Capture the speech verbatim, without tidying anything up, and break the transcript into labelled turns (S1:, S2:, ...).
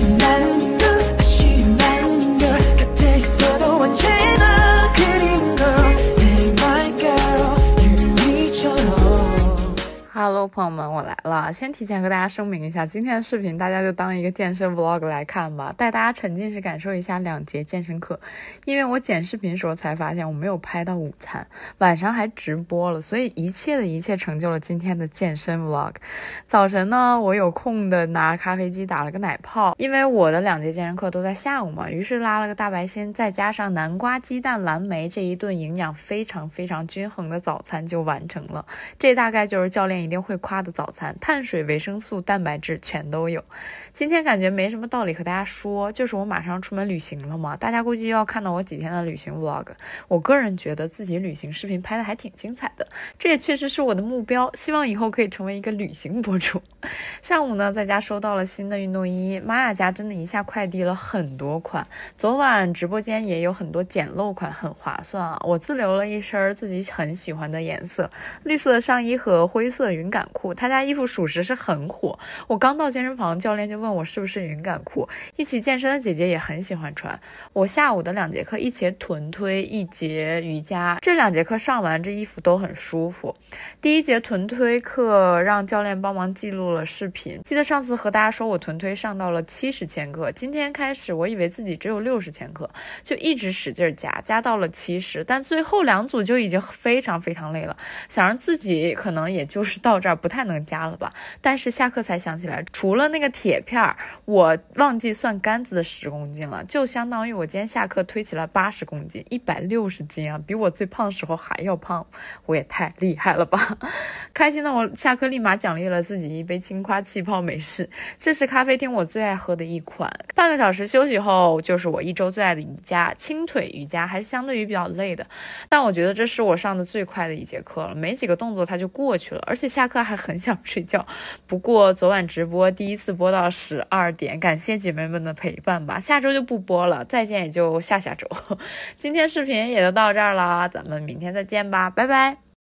S1: 마음인 걸 아쉬운 마음인 걸 곁에 있어도 언제나 그리운 걸 Hey my girl 유리처럼。
S2: Hello， 朋友们，我来了。先提前和大家声明一下，今天的视频大家就当一个健身 vlog 来看吧，带大家沉浸式感受一下两节健身课。因为我剪视频时候才发现我没有拍到午餐，晚上还直播了，所以一切的一切成就了今天的健身 vlog。早晨呢，我有空的拿咖啡机打了个奶泡，因为我的两节健身课都在下午嘛，于是拉了个大白鲜，再加上南瓜、鸡蛋、蓝莓，这一顿营养非常非常均衡的早餐就完成了。这大概就是教练一定会夸的早餐，碳水、维生素、蛋白质全都有。今天感觉没什么道理和大家说，就是我马上出门旅行了嘛，大家估计又要看到我几天的旅行 vlog。 我个人觉得自己旅行视频拍的还挺精彩的，这也确实是我的目标，希望以后可以成为一个旅行博主。上午呢，在家收到了新的运动衣，玛雅家真的一下快递了很多款，昨晚直播间也有很多捡漏款，很划算啊。我自留了一身自己很喜欢的颜色，绿色的上衣和灰色云感裤，他家衣服属实是很火。我刚到健身房，教练就问我是不是云感裤，一起健身的姐姐也很喜欢穿。我下午的两节课，一节臀推，一节瑜伽，这两节课上完，这衣服都很舒服。第一节臀推课让教练帮忙记录了视频，记得上次和大家说我臀推上到了七十千克，今天开始我以为自己只有六十千克，就一直使劲加，加到了七十，但最后两组就已经非常非常累了，想让自己可能也就是到这儿不太能加了吧。但是下课才想起来，除了那个铁片，我忘记算杆子的十公斤了，就相当于我今天下课推起了八十公斤，一百六十斤啊，比我最胖的时候还要胖，我也太厉害了吧。开心的我下课立马奖励了自己一杯青夸气泡美式，这是咖啡厅我最爱喝的一款。半个小时休息后，就是我一周最爱的瑜伽，轻腿瑜伽，还是相对于比较累的，但我觉得这是我上的最快的一节课了，没几个动作它就过去了，而且下课还很想睡觉。不过昨晚直播第一次播到十二点，感谢姐妹们的陪伴吧，下周就不播了，再见也就下下周。今天视频也就到这儿了，咱们明天再见吧，拜拜。